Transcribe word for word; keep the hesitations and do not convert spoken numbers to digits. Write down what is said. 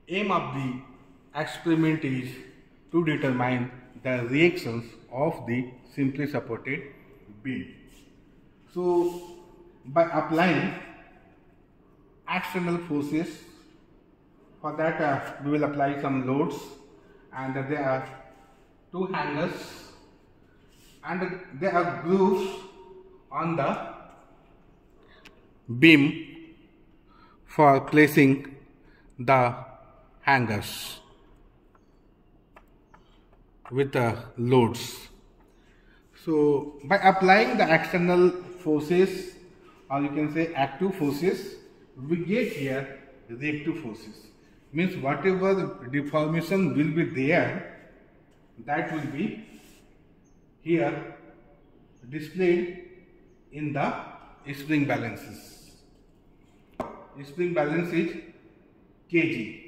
aim of the experiment is to determine the reactions of the simply supported beam. So by applying external forces, for that uh, we will apply some loads, and there are two hangers and there are grooves on the beam for placing the hangers with the loads. So by applying the external forces, or you can say active forces, we get here reactive forces. Means whatever deformation will be there, that will be here displayed in the spring balances. Spring balance is kg.